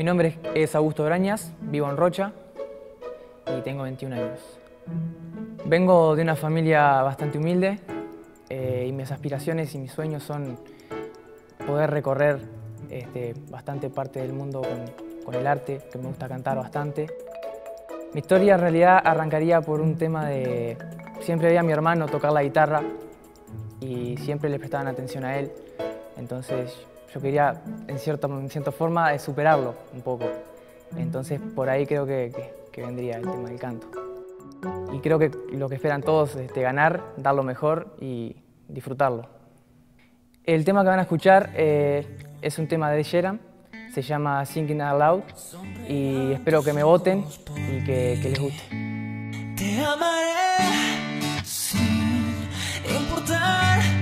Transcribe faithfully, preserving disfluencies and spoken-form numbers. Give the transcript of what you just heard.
Mi nombre es Augusto Brañas, vivo en Rocha y tengo veintiún años. Vengo de una familia bastante humilde eh, y mis aspiraciones y mis sueños son poder recorrer este, bastante parte del mundo con, con el arte, que me gusta cantar bastante. Mi historia en realidad arrancaría por un tema de... Siempre veía a mi hermano tocar la guitarra y siempre le prestaban atención a él. Entonces yo quería, en cierta, en cierta forma, superarlo un poco. Entonces por ahí creo que, que, que vendría el tema del canto. Y creo que lo que esperan todos es este, ganar, dar lo mejor y disfrutarlo. El tema que van a escuchar eh, es un tema de Ed Sheeran, se llama Singing Out Loud y espero que me voten y que, que les guste. Te amaré sin importar